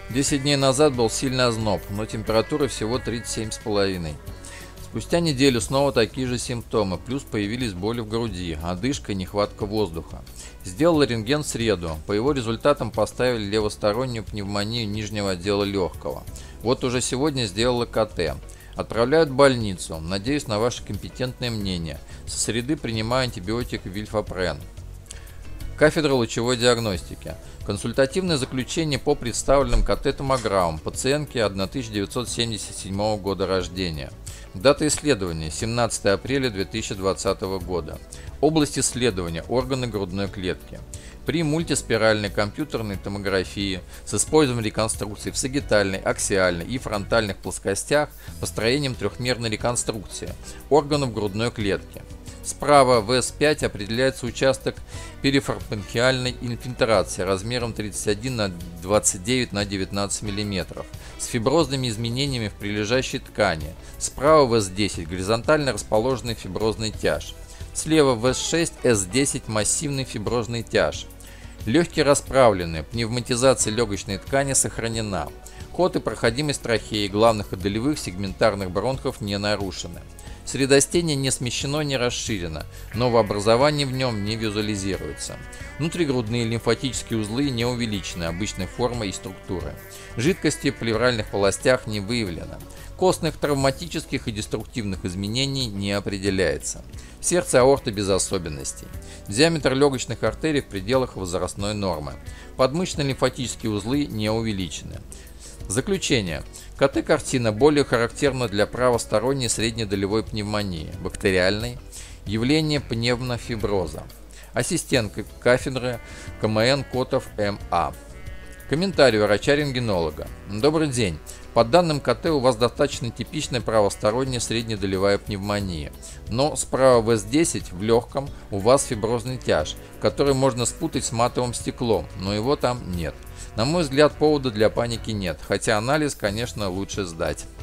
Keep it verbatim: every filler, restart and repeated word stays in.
десять дней назад был сильный озноб, но температура всего тридцать семь с половиной. Спустя неделю снова такие же симптомы, плюс появились боли в груди, одышка и нехватка воздуха. Сделал рентген в среду, по его результатам поставили левостороннюю пневмонию нижнего отдела легкого. Вот уже сегодня сделала ка тэ. Отправляют в больницу, надеюсь на ваше компетентное мнение. Со среды принимаю антибиотик вильфапрен. Кафедра лучевой диагностики. Консультативное заключение по представленным ка тэ-томограммам пациентки тысяча девятьсот семьдесят седьмого года рождения. Дата исследования семнадцатое апреля две тысячи двадцатого года. Область исследования – органы грудной клетки. При мультиспиральной компьютерной томографии с использованием реконструкции в сагитальной, аксиальной и фронтальных плоскостях построением трехмерной реконструкции органов грудной клетки. Справа в эс пять определяется участок перифероконхиальной инфильтрации размером тридцать один на двадцать девять на девятнадцать миллиметров с фиброзными изменениями в прилежащей ткани. Справа в эс десять горизонтально расположенный фиброзный тяж. Слева в эс шесть эс десять массивный фиброзный тяж. Легкие расправлены, пневматизация легочной ткани сохранена. Ход и проходимость трахеи главных и долевых сегментарных бронхов не нарушены. Средостение не смещено, не расширено, новообразование в нем не визуализируется. Внутригрудные лимфатические узлы не увеличены обычной формы и структуры. Жидкости в плевральных полостях не выявлено. Костных травматических и деструктивных изменений не определяется. Сердце аорта без особенностей. Диаметр легочных артерий в пределах возрастной нормы. Подмышечные лимфатические узлы не увеличены. Заключение. ка тэ-картина более характерна для правосторонней среднедолевой пневмонии, бактериальной, явление пневмофиброза. Ассистент кафедры ка эм эн Котов эм а. Комментарий врача-рентгенолога. Добрый день. По данным ка тэ у вас достаточно типичная правосторонняя среднедолевая пневмония, но справа в эс десять в легком у вас фиброзный тяж, который можно спутать с матовым стеклом, но его там нет. На мой взгляд, повода для паники нет, хотя анализ, конечно, лучше сдать.